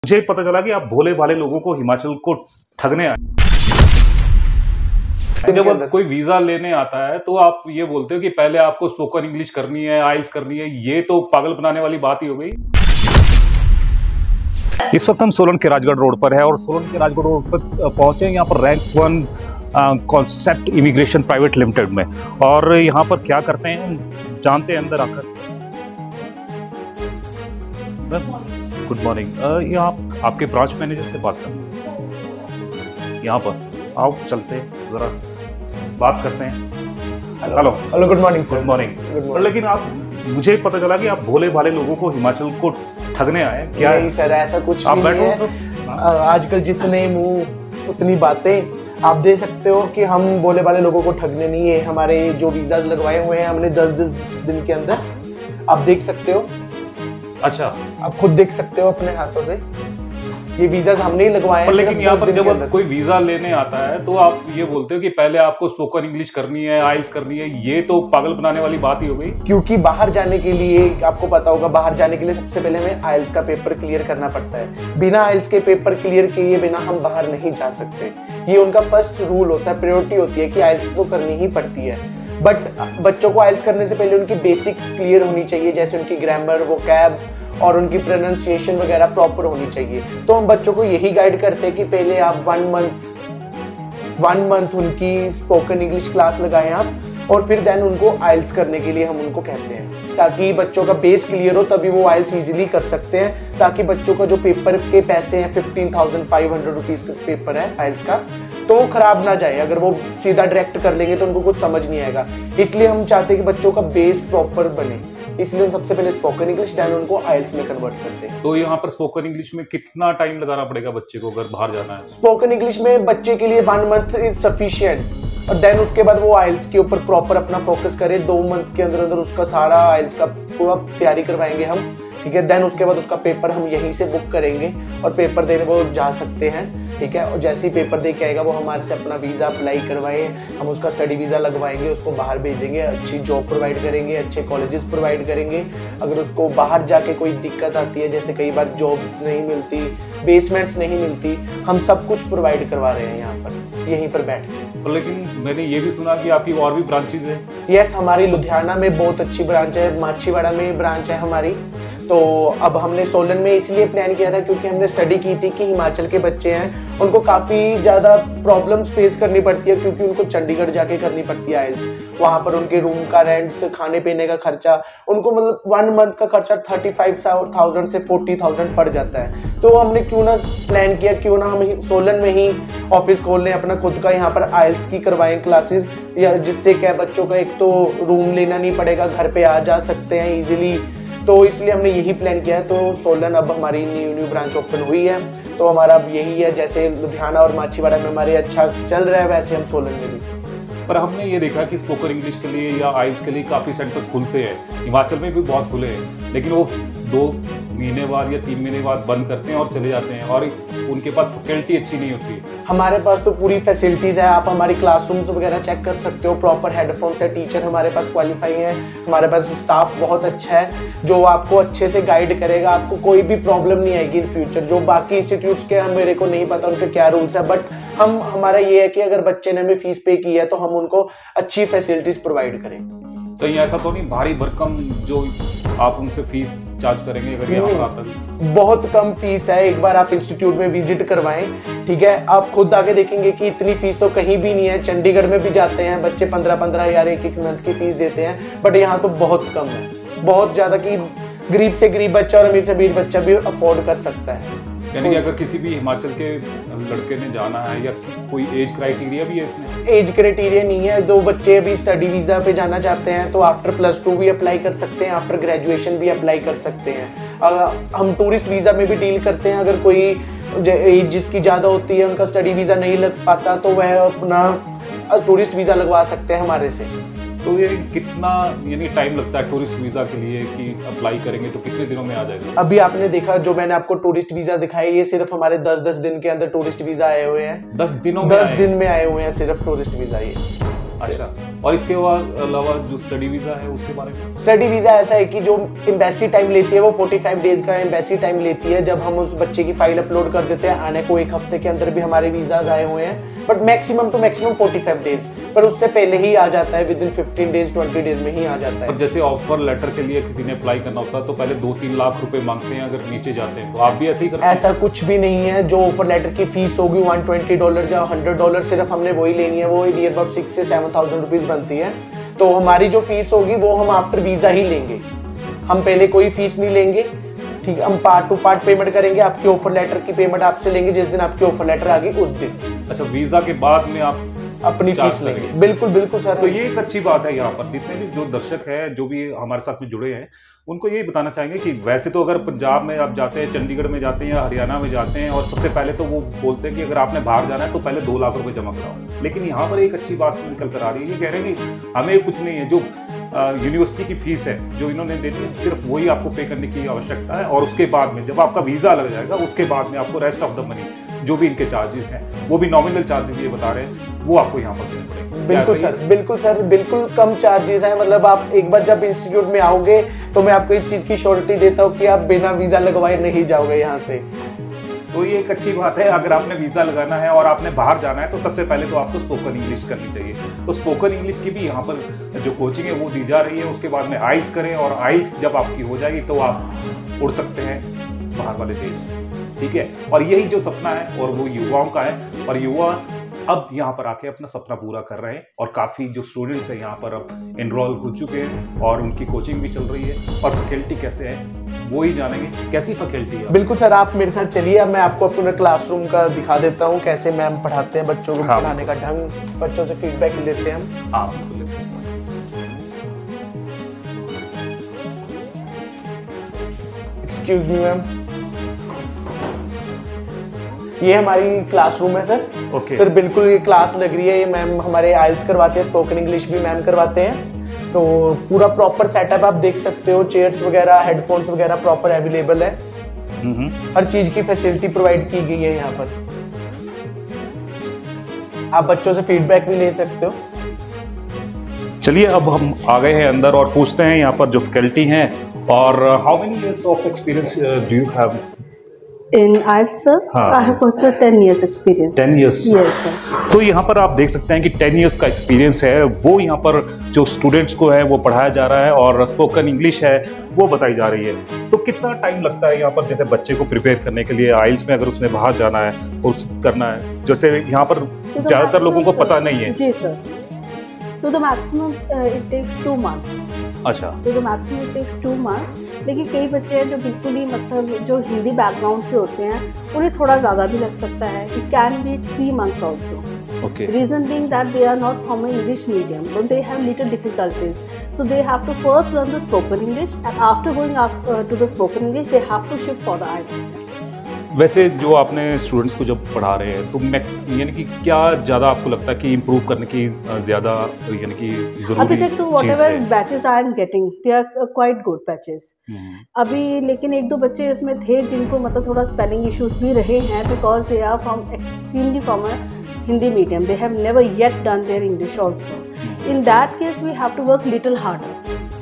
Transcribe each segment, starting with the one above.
मुझे पता चला कि आप भोले भाले लोगों को हिमाचल को ठगने आए। जब कोई वीजा लेने आता है तो आप ये बोलते हो कि पहले आपको स्पोकन इंग्लिश करनी है, आइल्स करनी है। ये तो पागल बनाने वाली बात ही हो गई। इस वक्त हम सोलन के राजगढ़ रोड पर है और सोलन के राजगढ़ रोड पर पहुंचे यहाँ पर rank 1 concept immigration private limited में। और यहाँ पर क्या करते हैं जानते हैं अंदर आकर। गुड मॉर्निंग, ये आपके ब्रांच मैनेजर से बात करना यहाँ पर। आओ चलते जरा बात करते हैं। Hello hello, good morning sir. Good morning. लेकिन मुझे पता चला कि आप भोले भाले लोगों को हिमाचल को ठगने आए। क्या नहीं सर, ऐसा कुछ आप नहीं है। बैठो। आजकल जितने मुंह उतनी बातें। आप देख सकते हो कि हम भोले भाले लोगों को ठगने नहीं है। हमारे जो वीजा लगवाए हुए हैं हमने 10 दिन के अंदर, आप देख सकते हो। अच्छा, आप खुद देख सकते हो अपने हाथों से, ये वीजा हमने ही लगवाए हैं। लेकिन यहाँ पर जब कोई वीजा लेने आता है तो आप ये बोलते हो कि पहले आपको स्पोकन इंग्लिश करनी है, आइल्स करनी है। ये तो पागल बनाने वाली बात ही हो गई। क्योंकि बाहर जाने के लिए आपको पता होगा, बाहर जाने के लिए सबसे पहले हमें आइल्स का पेपर क्लियर करना पड़ता है। बिना आइल्स के पेपर क्लियर किए बिना हम बाहर नहीं जा सकते। ये उनका फर्स्ट रूल होता है, प्रायोरिटी होती है कि आइल्स तो करनी ही पड़ती है। बट बच्चों को आइल्स करने से पहले उनकी बेसिक्स क्लियर होनी चाहिए, जैसे उनकी ग्रामर, वोकैब और उनकी प्रोनाउंसिएशन वगैरह प्रॉपर होनी चाहिए। तो हम बच्चों को यही गाइड करते हैं कि पहले आप 1 मंथ उनकी स्पोकन इंग्लिश क्लास लगाएं आप, और फिर देन उनको आइल्स करने के लिए हम उनको कहते हैं, ताकि बच्चों का बेस क्लियर हो, तभी वो आइल्स इजीली कर सकते हैं। ताकि बच्चों का जो पेपर के पैसे हैं 15,500 रुपीज़ का पेपर है आइल्स का, तो वो खराब ना जाए। अगर वो सीधा डायरेक्ट कर लेंगे तो उनको कुछ समझ नहीं आएगा। इसलिए हम चाहते हैं कि बच्चों का बेस प्रॉपर बने, इसलिए हम सबसे पहले स्पोकन इंग्लिश देन उनको आइल्स में कन्वर्ट करते हैं। तो यहाँ पर स्पोकन इंग्लिश में कितना टाइम लगाना पड़ेगा बच्चे को अगर बाहर जाना है? स्पोकन इंग्लिश में बच्चे के लिए 1 मंथ इज सफिशिएंट, और देन उसके बाद वो आइल्स के ऊपर प्रॉपर अपना फोकस करे। 2 मंथ के अंदर अंदर उसका सारा आइल्स का पूरा तैयारी करवाएंगे हम, ठीक है। देन उसके बाद उसका पेपर हम यहीं से बुक करेंगे और पेपर देने वो जा सकते हैं, ठीक है। और जैसे ही पेपर दे के आएगा वो हमारे से अपना वीज़ा अप्लाई करवाए, हम उसका स्टडी वीज़ा लगवाएंगे, उसको बाहर भेजेंगे, अच्छी जॉब प्रोवाइड करेंगे, अच्छे कॉलेजेस प्रोवाइड करेंगे। अगर उसको बाहर जाके कोई दिक्कत आती है, जैसे कई बार जॉब्स नहीं मिलती, बेसमेंट्स नहीं मिलती, हम सब कुछ प्रोवाइड करवा रहे हैं यहाँ पर यहीं पर बैठ के। तो लेकिन मैंने ये भी सुना कि आपकी और भी ब्रांचेज है। यस, हमारी लुधियाना में बहुत अच्छी ब्रांच है, माछीवाड़ा में ब्रांच है हमारी। तो अब हमने सोलन में इसलिए प्लान किया था क्योंकि हमने स्टडी की थी कि हिमाचल के बच्चे हैं, उनको काफ़ी ज़्यादा प्रॉब्लम्स फेस करनी पड़ती है, क्योंकि उनको चंडीगढ़ जाके करनी पड़ती है आइल्स। वहाँ पर उनके रूम का रेंट, खाने पीने का खर्चा, उनको मतलब 1 मंथ का खर्चा 35,000 से 40,000 पड़ जाता है। तो हमने क्यों ना प्लान किया, क्यों ना हम सोलन में ही ऑफिस खोल लें अपना खुद का, यहाँ पर आइल्स की करवाएं क्लासेस, या जिससे क्या बच्चों का एक तो रूम लेना नहीं पड़ेगा, घर पे आ जा सकते हैं ईजिली। तो इसलिए हमने यही प्लान किया है। तो सोलन अब हमारी न्यू ब्रांच ओपन हुई है, तो हमारा अब यही है। जैसे लुधियाना और माछीवाड़ा में हमारे अच्छा चल रहा है, वैसे हम सोलन में भी। पर हमने ये देखा कि स्पोकन इंग्लिश के लिए या आइल्स के लिए काफ़ी सेंटर्स खुलते हैं, हिमाचल में भी बहुत खुले हैं, लेकिन वो 2 महीने बाद या 3 महीने बाद बंद करते हैं और चले जाते हैं, और उनके पास फैकल्टी अच्छी नहीं होती है। हमारे पास तो पूरी फैसिलिटीज़ है। आप हमारी क्लासरूम्स वगैरह चेक कर सकते हो, प्रॉपर हेडफोन्स है, टीचर हमारे पास क्वालिफाई है, हमारे पास स्टाफ बहुत अच्छा है जो आपको अच्छे से गाइड करेगा। आपको कोई भी प्रॉब्लम नहीं आएगी इन फ्यूचर। जो बाकी इंस्टीट्यूट्स के हम, मेरे को नहीं पता उनके क्या रूल्स है, बट हमारा ये है कि अगर बच्चे ने हमें फीस पे की है तो हम उनको अच्छी फैसिलिटीज़ प्रोवाइड करें। कहीं ऐसा तो नहीं भारी भरकम जो आप उनसे फीस चार्ज करेंगे अगर यहाँ पर आता है? बहुत कम फीस है। एक बार आप इंस्टीट्यूट में विजिट करवाएं, ठीक है, आप खुद आके देखेंगे कि इतनी फीस तो कहीं भी नहीं है। चंडीगढ़ में भी जाते हैं बच्चे 15-15 हज़ार एक मंथ की फीस देते हैं, बट यहाँ तो बहुत कम है, बहुत ज़्यादा, कि गरीब से गरीब बच्चा और अमीर से अमीर बच्चा भी अफोर्ड कर सकता है। यानी कि अगर किसी भी हिमाचल के लड़के ने जाना है, या कोई एज क्राइटेरिया भी है इसमें? एज क्राइटेरिया नहीं है। 2 बच्चे अभी स्टडी वीज़ा पे जाना चाहते हैं तो आफ्टर +2 भी अप्लाई कर सकते हैं, आफ्टर ग्रेजुएशन भी अप्लाई कर सकते हैं। हम टूरिस्ट वीज़ा में भी डील करते हैं। अगर कोई एज जिसकी ज़्यादा होती है, उनका स्टडी वीज़ा नहीं लग पाता, तो वह अपना टूरिस्ट वीज़ा लगवा सकते हैं हमारे से। तो ये कितना यानी टाइम लगता है टूरिस्ट वीज़ा के लिए कि अप्लाई करेंगे तो कितने दिनों में आ जाएगा? अभी आपने देखा जो मैंने आपको टूरिस्ट वीज़ा दिखाया, ये सिर्फ हमारे 10 दिन के अंदर टूरिस्ट वीज़ा आए हुए हैं। 10 दिनों में 10 दिन में आए हुए हैं सिर्फ टूरिस्ट वीज़ा ये। सकते हैं। अच्छा, और इसके अलावा जो स्टडी वीजा है उसके बारे में? स्टडी वीजा ऐसा है कि जो एम्बेसी टाइम लेती है वो 45 डेज का एम्बेसी टाइम लेती है। जब हम उस बच्चे की फाइल अपलोड कर देते हैं, आने को एक हफ्ते के अंदर भी हमारे वीजाज आए हुए हैं, but maximum to maximum 45 days, पर उससे पहले ही आ जाता है, विद इन 15 डेज 20 डेज में ही आ जाता है। जैसे ऑफर लेटर के लिए किसी ने अप्लाई करना होता है तो पहले 2-3 लाख रुपए मांगते हैं अगर नीचे जाते हैं, तो आप भी ऐसे ही करते हैं? ऐसा कुछ भी नहीं है। जो ऑफर लेटर की फीस होगी $120 या $100 सिर्फ हमने वही लेनी है, वो नियर अबाउट 6 से 7,000 रुपीज बनती है। तो हमारी जो फीस होगी वो हम आफ्टर वीजा ही लेंगे, हम पहले कोई फीस नहीं लेंगे। ठीक है, हम पार्ट टू पार्ट पेमेंट करेंगे। आपकी ऑफर लेटर की पेमेंट आपसे लेंगे जिस दिन आपकी ऑफर लेटर आ गई उस दिन। अच्छा, वीजा के बाद में आप अपनी फीस लेंगे। बिल्कुल बिल्कुल सर। तो ये एक अच्छी बात है। यहाँ पर जितने भी जो दर्शक हैं, जो भी हमारे साथ में जुड़े हैं, उनको ये बताना चाहेंगे कि वैसे तो अगर पंजाब में आप जाते हैं, चंडीगढ़ में जाते हैं या हरियाणा में जाते हैं, और सबसे पहले तो वो बोलते हैं कि अगर आपने बाहर जाना है तो पहले 2 लाख रुपए जमा कराओ। लेकिन यहाँ पर एक अच्छी बात निकल कर आ रही है, ये कह रहे हैं कि हमें कुछ नहीं है, जो यूनिवर्सिटी की फीस है जो इन्होंने देनी है, सिर्फ वही आपको पे करने की आवश्यकता है। और उसके बाद में जब आपका वीज़ा लग जाएगा, उसके बाद में आपको रेस्ट ऑफ द मनी, जो भी इनके चार्जेस हैं, वो भी नॉमिनल चार्जेस ये बता रहे हैं, वो आपको यहाँ पर देने पड़ेंगे। बिल्कुल सर, बिल्कुल सर, बिल्कुल कम चार्जेस हैं। मतलब आप एक बार जब इंस्टीट्यूट में आओगे तो मैं आपको इस चीज़ की श्योरिटी देता हूँ कि आप बिना वीज़ा लगवाए नहीं जाओगे यहाँ से। तो ये एक अच्छी बात है। अगर आपने वीज़ा लगाना है और आपने बाहर जाना है तो सबसे पहले तो आपको स्पोकन इंग्लिश करनी चाहिए। तो स्पोकन इंग्लिश की भी यहाँ पर जो कोचिंग है वो दी जा रही है। उसके बाद में आइल्स करें, और आइल्स जब आपकी हो जाएगी तो आप उड़ सकते हैं बाहर वाले देश। ठीक है, और यही जो सपना है और वो युवाओं का है, और युवा अब यहाँ पर आके अपना सपना पूरा कर रहे हैं। और काफ़ी जो स्टूडेंट्स हैं यहाँ पर अब एनरोल हो चुके हैं और उनकी कोचिंग भी चल रही है। और फैकल्टी कैसे है वो ही जानेंगे, कैसी फैकल्टी है। बिल्कुल सर, आप मेरे साथ चलिए, अब मैं आपको अपने क्लासरूम का दिखा देता हूँ, कैसे मैम पढ़ाते हैं, बच्चों को पढ़ाने का ढंग, बच्चों से फीडबैक लेते हैं हम। हाँ, एक्सक्यूज मी मैम, ये हमारी क्लासरूम है सर। ओके सर, बिल्कुल ये क्लास लग रही है। ये मैम हमारे आइल्स करवाते हैं, स्पोकन इंग्लिश भी मैम करवाते हैं। तो पूरा प्रॉपर सेटअप आप देख सकते हो, चेयर्स वगैरह, हेडफोन्स वगैरह प्रॉपर अवेलेबल है। हर चीज की फैसिलिटी प्रोवाइड की गई है यहाँ पर। आप बच्चों से फीडबैक भी ले सकते हो। चलिए, अब हम आ गए हैं अंदर और पूछते हैं यहाँ पर जो फैकल्टी हैं, और how many years of experience do you have in IELTS, sir? I have also 10 years experience. 10 years? Yes, sir. तो यहाँ पर आप देख सकते हैं कि 10 years का एक्सपीरियंस है, वो यहाँ पर जो स्टूडेंट्स को है वो पढ़ाया जा रहा है, और स्पोकन इंग्लिश है वो बताई जा रही है। तो कितना टाइम लगता है यहाँ पर जैसे बच्चे को प्रिपेयर करने के लिए आइल्स में, अगर उसने बाहर जाना है और करना है, जैसे यहाँ पर ज़्यादातर लोगों को पता नहीं है। जी sir, to the maximum it takes 2 months. अच्छा, तो the maximum it takes 2 months। लेकिन कई बच्चे हैं जो बिल्कुल ही मतलब जो हिंदी बैकग्राउंड से होते हैं, उन्हें थोड़ा ज़्यादा भी लग सकता है। It can be 3 months also. okay. Reason being that they are not from an English medium, but they have little difficulties. So they have to first learn the spoken English, and after going to the spoken English, they have to shift for the IELTS. वैसे जो आपने students को जब पढ़ा रहे हैं तो यानी कि क्या ज़्यादा आपको लगता है कि इम्प्रूव करने की ज़्यादा यानी कि ज़रूरी अभी तक तो whatever batches I am getting, they are quite good batches अभी। लेकिन 1-2 बच्चे इसमें थे जिनको मतलब थोड़ा स्पेलिंग इश्यूज भी रहे हैं, because they are from extremely from a Hindi medium. They have never yet done their English also. In that case, we have to work little harder.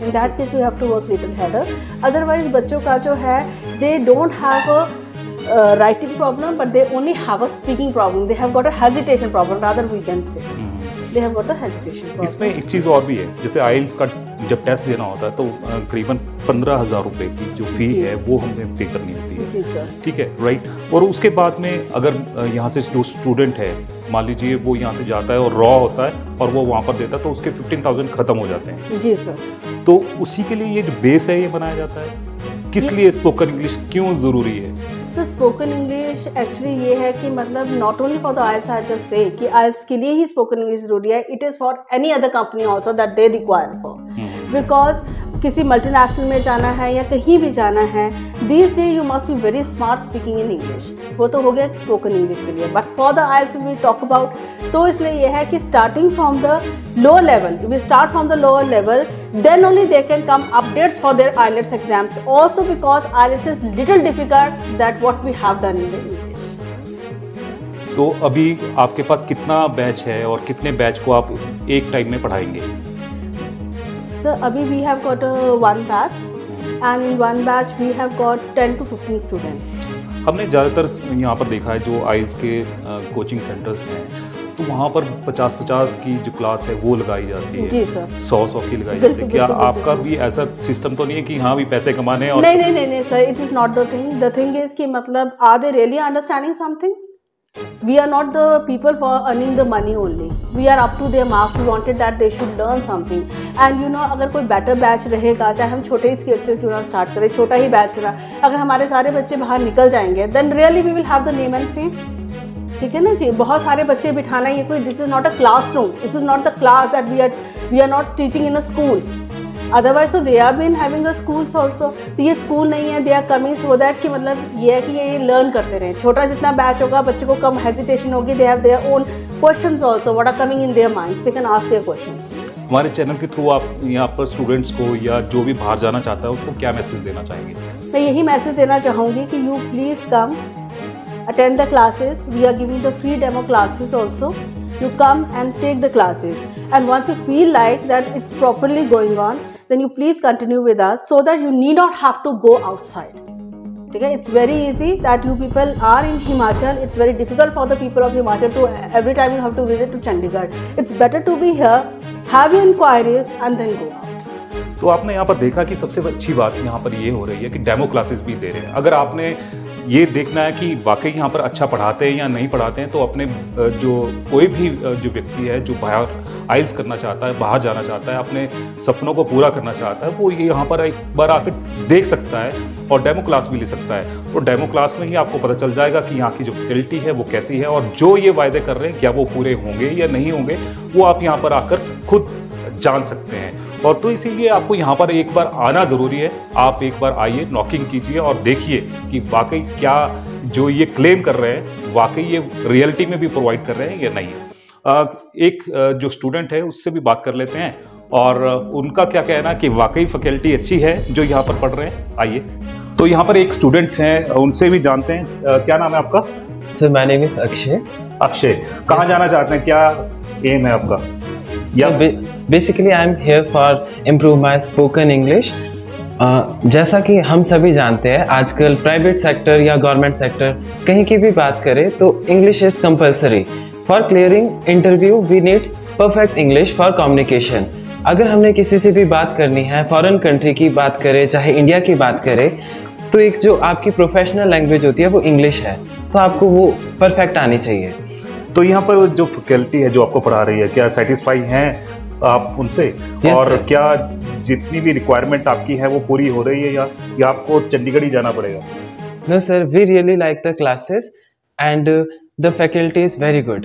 Otherwise, बच्चों का जो है, they don't have a writing problem, but they only have a speaking problem. They have got a hesitation problem, rather we can say. They have got a hesitation problem. इसमें एक चीज़ और भी है, जैसे आइल्स का जब टेस्ट देना होता है तो करीबन 15,000 रुपये की जो फी है वो हमें पे करनी होती है। जी सर। ठीक है, राइट। और उसके बाद में अगर यहाँ से जो स्टूडेंट है, मान लीजिए वो यहाँ से जाता है और रॉ होता है और वो वहाँ पर देता है, तो उसके 15,000 खत्म हो जाते हैं। जी सर। तो उसी के लिए ये जो बेस है ये बनाया जाता है। किस लिए स्पोकन इंग्लिश क्यों ज़रूरी है? सो स्पोकन इंग्लिश एक्चुअली ये है कि मतलब not only for the IELTS, I just say कि आइल्स के लिए ही स्पोकन इंग्लिश जरूरी है। It is for any other company also that they require for, because किसी मल्टीनेशनल में जाना है या कहीं भी जाना है, this day you must be very smart speaking in English. वो तो हो गया स्पोकन इंग्लिश के लिए, but for the IELTS we talk about, तो इसलिए ये है कि starting from the lower level, we start from the lower level, then only they can come updates for their IELTS exams, also because IELTS is little difficult than what we have done in the English. तो अभी आपके पास कितना batch है और कितने batch को आप एक टाइम में पढ़ाएंगे? सर अभी we have got one batch and in one batch we have got 10 to 15 students. हमने ज़्यादातर यहाँ पर देखा है जो आइल्स के कोचिंग सेंटर्स हैं तो वहाँ पर 50-50 की जो क्लास है वो लगाई जाती है। जी सर। 100 की लगाई जाती है। क्या आपका भी ऐसा सिस्टम तो नहीं है कि हाँ भी पैसे कमाने हैं? और नहीं sir, it is not the thing is कि मतलब are they really understanding something? We are not the people for earning the money only. We are up to their mark. We wanted that they should learn something. And you know, अगर कोई better batch रहेगा, चाहे हम छोटे scale से क्यों ना start करें, छोटा ही बैच क्यों ना, अगर हमारे सारे बच्चे बाहर निकल जाएंगे, then really we will have the name and fame. ठीक है ना जी? बहुत सारे बच्चे बिठाना, ये कोई this is not a classroom, this is not the class that we are not teaching in a school. Otherwise तो they are been having a schools also. तो ये स्कूल नहीं है, they are coming so that कि मतलब ये है कि ये लर्न करते रहें। छोटा जितना बैच होगा बच्चे को कम हेजिटेशन होगी, they have their own questions also what are coming in their minds, they can ask their questions. हमारे चैनल के थ्रू आप यहाँ पर स्टूडेंट्स को या जो भी बाहर जाना चाहता है उसको क्या मैसेज देना चाहेंगे? मैं यही मैसेज देना चाहूँगी कि you please come attend the classes. We are giving the free demo classes also. You come and take the classes, and once you feel like that it's properly going on, then you please continue with us so that you need not have to go outside. Okay, it's very easy that you people are in Himachal. It's very difficult for the people of Himachal to every time you have to visit to Chandigarh. It's better to be here, have your inquiries and then go out. तो आपने यहाँ पर देखा कि सबसे अच्छी बात यहाँ पर ये हो रही है कि डेमो क्लासेस भी दे रहे हैं। अगर आपने ये देखना है कि वाकई यहाँ पर अच्छा पढ़ाते हैं या नहीं पढ़ाते हैं तो अपने जो कोई भी जो व्यक्ति है जो बाहर आइल्स करना चाहता है, बाहर जाना चाहता है, अपने सपनों को पूरा करना चाहता है, वो ये यहाँ पर एक बार आकर देख सकता है और डेमो क्लास भी ले सकता है। तो डेमो क्लास में ही आपको पता चल जाएगा कि यहाँ की जो फैकल्टी है वो कैसी है और जो ये वायदे कर रहे हैं क्या वो पूरे होंगे या नहीं होंगे, वो आप यहाँ पर आकर खुद जान सकते हैं। और तो इसीलिए आपको यहाँ पर एक बार आना ज़रूरी है। आप एक बार आइए, नॉकिंग कीजिए और देखिए कि वाकई क्या जो ये क्लेम कर रहे हैं वाकई ये रियलिटी में भी प्रोवाइड कर रहे हैं या नहीं। एक जो स्टूडेंट है उससे भी बात कर लेते हैं और उनका क्या कहना है कि वाकई फैकल्टी अच्छी है जो यहाँ पर पढ़ रहे हैं। आइए, तो यहाँ पर एक स्टूडेंट हैं, उनसे भी जानते हैं। क्या नाम है आपका? Sir my name is Akshay. Akshay, कहाँ जाना चाहते हैं, क्या एम है आपका? Basically I am here for improve my spoken English. जैसा कि हम सभी जानते हैं आजकल प्राइवेट सेक्टर या गवर्नमेंट सेक्टर कहीं की भी बात करें तो English is compulsory. For clearing interview we need perfect English for communication. अगर हमने किसी से भी बात करनी है, फॉरेन कंट्री की बात करें चाहे इंडिया की बात करें, तो एक जो आपकी प्रोफेशनल लैंग्वेज होती है वो इंग्लिश है, तो आपको वो परफेक्ट आनी चाहिए। तो यहाँ पर जो फैकल्टी है जो आपको पढ़ा रही है, क्या सेटिस्फाई हैं आप उनसे? Yes, और sir. क्या जितनी भी रिक्वायरमेंट आपकी है वो पूरी हो रही है या आपको चंडीगढ़ ही जाना पड़ेगा? No sir, we really like the classes and the faculty is very good.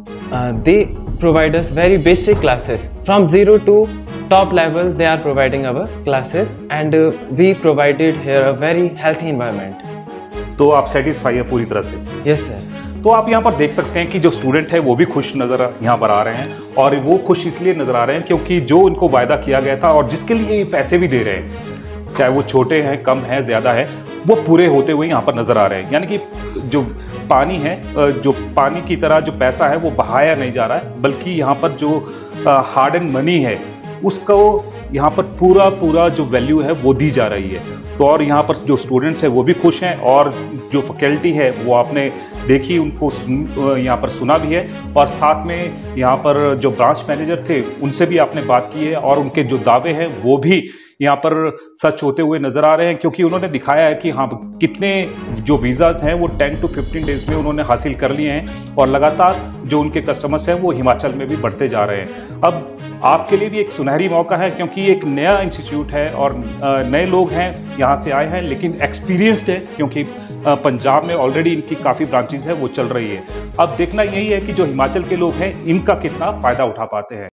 They provide us very basic classes from 0 to top level. They are providing our classes and we provided here a very healthy environment. तो आप satisfy है पूरी तरह से? Yes sir. तो आप यहाँ पर देख सकते हैं कि जो स्टूडेंट है वो भी खुश नज़र यहाँ पर आ रहे हैं और वो खुश इसलिए नज़र आ रहे हैं क्योंकि जो उनको वायदा किया गया था और जिसके लिए ये पैसे भी दे रहे हैं, चाहे वो छोटे हैं, कम है, ज़्यादा है, वो पूरे होते हुए यहाँ पर नज़र आ रहे हैं। यानी कि जो पानी है, जो पानी की तरह जो पैसा है वो बहाया नहीं जा रहा है, बल्कि यहाँ पर जो हार्ड एंड मनी है उसको यहाँ पर पूरा जो वैल्यू है वो दी जा रही है। तो और यहाँ पर जो स्टूडेंट्स हैं वो भी खुश हैं और जो फैकल्टी है वो आपने देखी, उनको यहाँ पर सुना भी है और साथ में यहाँ पर जो ब्रांच मैनेजर थे उनसे भी आपने बात की है और उनके जो दावे हैं वो भी यहाँ पर सच होते हुए नज़र आ रहे हैं, क्योंकि उन्होंने दिखाया है कि हाँ कितने जो वीज़ाज़ हैं वो 10 to 15 डेज़ में उन्होंने हासिल कर लिए हैं और लगातार जो उनके कस्टमर्स हैं वो हिमाचल में भी बढ़ते जा रहे हैं। अब आपके लिए भी एक सुनहरी मौका है क्योंकि एक नया इंस्टीट्यूट है और नए लोग हैं यहाँ से आए हैं, लेकिन एक्सपीरियंसड है क्योंकि पंजाब में ऑलरेडी इनकी काफ़ी ब्रांचेज है वो चल रही है। अब देखना यही है कि जो हिमाचल के लोग हैं इनका कितना फ़ायदा उठा पाते हैं।